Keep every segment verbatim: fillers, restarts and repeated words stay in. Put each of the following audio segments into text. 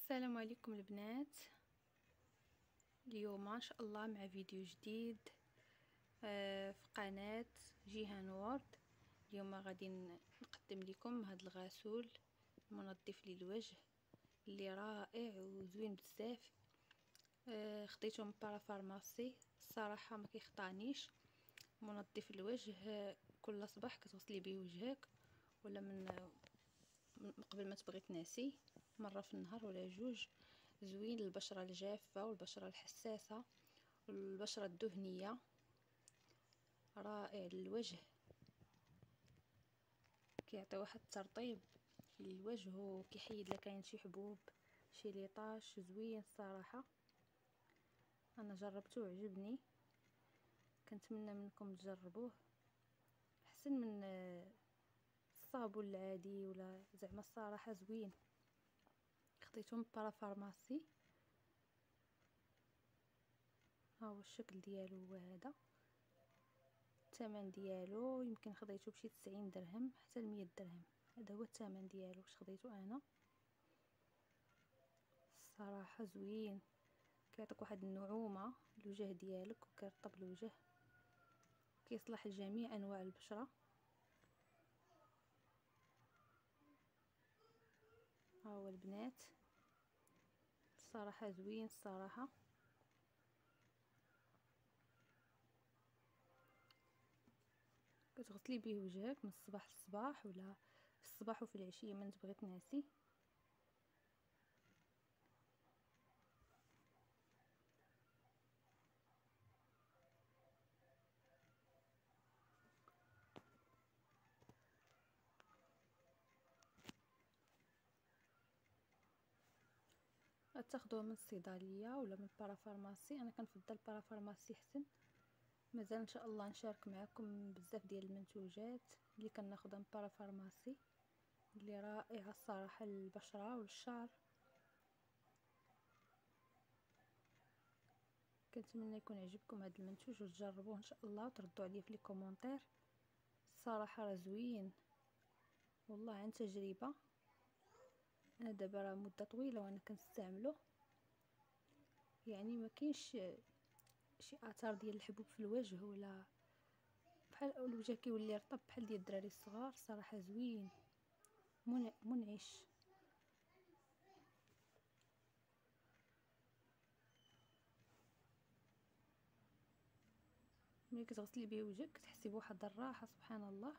السلام عليكم البنات. اليوم ان شاء الله مع فيديو جديد آه، في قناة جيهان وورد. اليوم غادي نقدم لكم هذا الغسول منظف للوجه اللي رائع وزوين بزاف. آه، خديته من بارافارماسي، الصراحه ما كيخطانيش. منظف الوجه، آه، كل صباح كتغسلي به وجهك، ولا من من قبل ما تبغي تنعسي مره في النهار ولا جوج. زوين للبشره الجافه والبشره الحساسه والبشره الدهنيه، رائع للوجه، كيعطي واحد الترطيب للوجه وكيحيد لك كاين شي حبوب شي ليطاش. زوين الصراحه، انا جربته وعجبني، كنتمنى منكم تجربوه. احسن من الصابون العادي ولا زعما الصراحه زوين. خديته من بارافارماسي، ها هو الشكل ديالو هو هذا. الثمن ديالو يمكن خديته بشي تسعين درهم حتى المية درهم، هذا هو الثمن ديالو واش خديته انا. الصراحه زوين، كيعطيك واحد النعومه الوجه ديالك وكيرطب الوجه، كيصلح لجميع انواع البشره. ها هو البنات، الصراحه زوين الصراحه. كتغسلي به وجهك من الصباح للصباح ولا في الصباح وفي العشيه من تبغي تنعسي. تاخدوه من الصيدليه ولا من بارافارماسي، انا كنفضل بارافارماسي حسن. مازال ان شاء الله نشارك معكم بزاف ديال المنتوجات اللي كناخذها من بارافارماسي اللي رائعه الصراحه للبشره وللشعر. كنتمنى يكون عجبكم هذا المنتوج وتجربوه ان شاء الله وتردوا عليه في لي كومونتير. الصراحه راه زوين والله عن تجربه، انا دابا راه مده طويله وانا كنستعمله، يعني ما كاينش شي اثار ديال الحبوب في الوجه ولا بحال الوجه كيولي رطب بحال ديال الدراري الصغار. صراحه زوين منعش. ملي كتغسلي به وجهك كتحسي بواحد الراحه سبحان الله.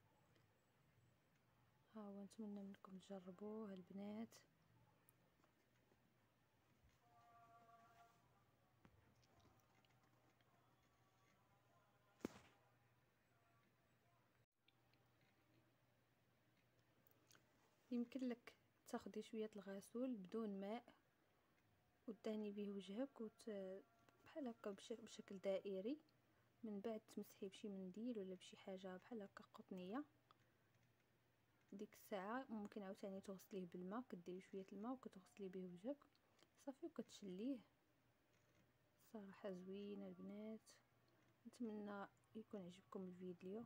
ها هو نتمنى منكم تجربوه البنات. يمكن لك تاخدي شويه الغسول بدون ماء وتدهني به وجهك وت... بحال هكا بشكل دائري، من بعد تمسحي بشي منديل ولا بشي حاجه بحال هكا قطنيه. ديك الساعه ممكن عاوتاني تغسليه بالماء، كديري شويه الماء وكتغسلي به وجهك صافي وكتشليه. صراحه زوينه البنات، نتمنى يكون عجبكم الفيديو.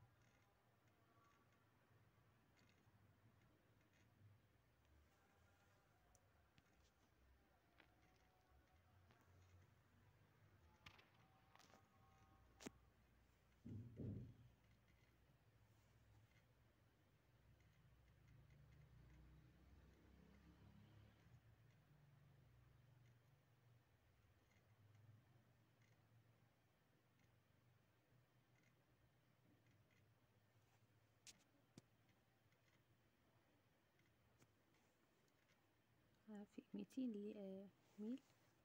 في ميتين ميل.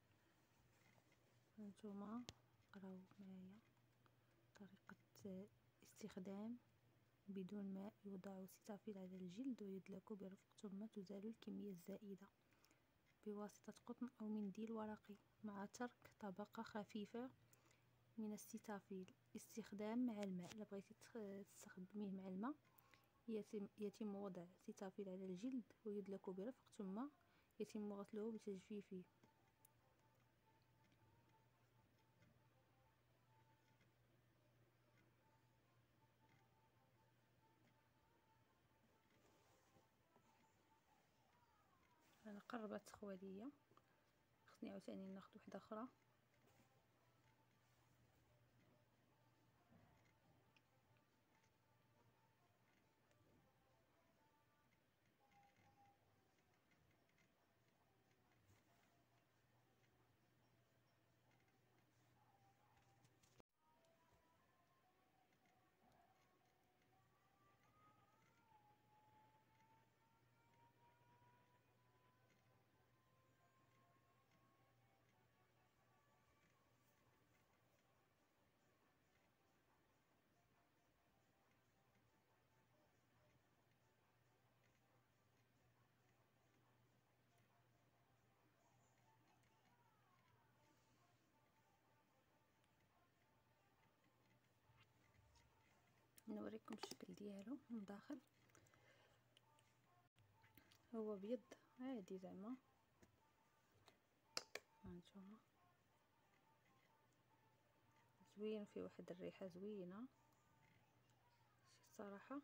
هانتوما قراو معايا طريقة استخدام. بدون ماء يوضع سيتافيل على الجلد ويدلك برفق، ثم تزال الكمية الزائدة بواسطة قطن أو منديل ورقي مع ترك طبقة خفيفة من السيتافيل. استخدام مع الماء، إلا بغيتي تستخدميه مع الماء يتم, يتم وضع سيتافيل على الجلد ويدلك برفق، ثم يتم غسله بتجفيفه. انا قربت تخوى ليا، خصني عاوتاني ناخذ وحده اخرى. نوريكم الشكل ديالو من داخل. هو ابيض عادي زعما، هانتوما زوين، فيه واحد الريحه زوينه الصراحه،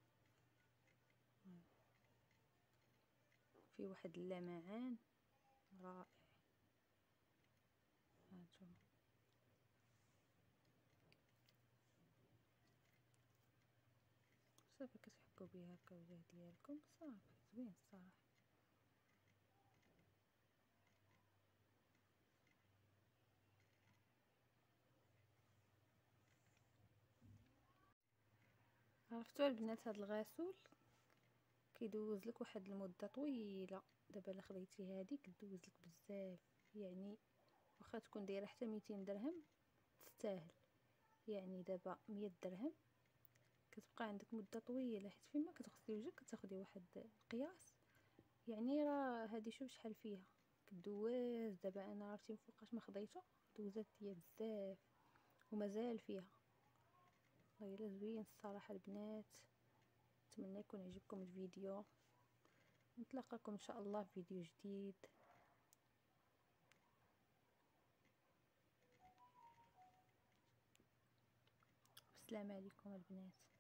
فيه واحد اللمعان رائع. هانتوما صافي كتحكوا بها هكا الوجه ديالكم صافي زوين الصراحه. عرفتوا البنات، هذا الغسول كيدوز لك واحد المده طويله. دابا الا خديتي هذه كدوز لك بزاف، يعني واخا تكون دايره حتى ميتين درهم تستاهل. يعني دابا مية درهم كتبقى عندك مده طويله، حيت فيما كتغسلي وجهك كتاخدي واحد القياس. يعني راه هذه شوف شحال فيها كدواز. دابا انا عرفتي مفوقاش ما خديتها، دوزات ليا بزاف ومازال فيها. والله الا زوين الصراحه البنات. نتمنى يكون عجبكم الفيديو، نتلاقاكم ان شاء الله في فيديو جديد. السلام عليكم البنات.